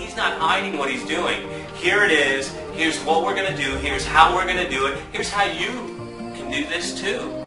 he's not hiding what he's doing. Here it is. Here's what we're going to do. Here's how we're going to do it. Here's how you can do this too.